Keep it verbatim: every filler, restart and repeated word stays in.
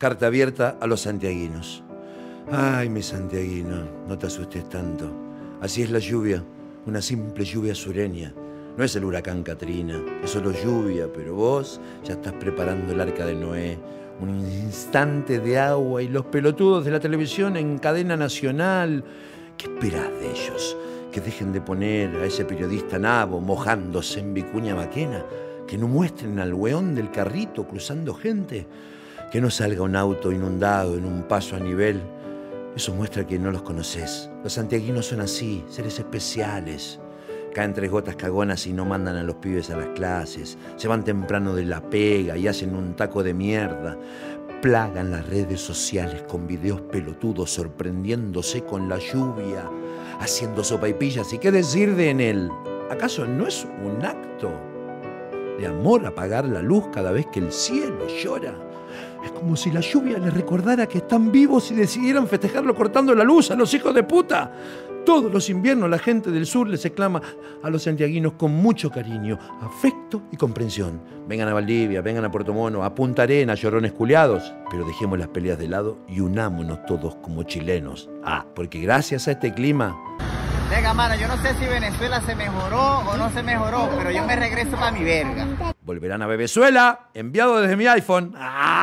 Carta abierta a los santiaguinos. Ay, mi santiaguino, no te asustes tanto. Así es la lluvia, una simple lluvia sureña. No es el huracán Katrina, es solo lluvia, pero vos ya estás preparando el arca de Noé. Un instante de agua y los pelotudos de la televisión en cadena nacional. ¿Qué esperás de ellos? Que dejen de poner a ese periodista nabo mojándose en vicuña vaquena, que no muestren al weón del carrito cruzando gente, que no salga un auto inundado en un paso a nivel. Eso muestra que no los conoces. Los santiaguinos son así, seres especiales. Caen tres gotas cagonas y no mandan a los pibes a las clases. Se van temprano de la pega y hacen un taco de mierda. Plagan las redes sociales con videos pelotudos sorprendiéndose con la lluvia, haciendo sopaipillas. ¿Y qué decir de en él? ¿Acaso no es un acto de amor apagar la luz cada vez que el cielo llora? Es como si la lluvia les recordara que están vivos y decidieran festejarlo cortando la luz a los hijos de puta. Todos los inviernos la gente del sur les exclama a los santiaguinos con mucho cariño, afecto y comprensión. Vengan a Valdivia, vengan a Puerto Mono, a Punta Arenas, llorones culiados. Pero dejemos las peleas de lado y unámonos todos como chilenos. Ah, porque gracias a este clima... Venga, mano, yo no sé si Venezuela se mejoró o no se mejoró, pero yo me regreso para mi verga. Volverán a Venezuela, enviado desde mi iPhone. ¡Ah!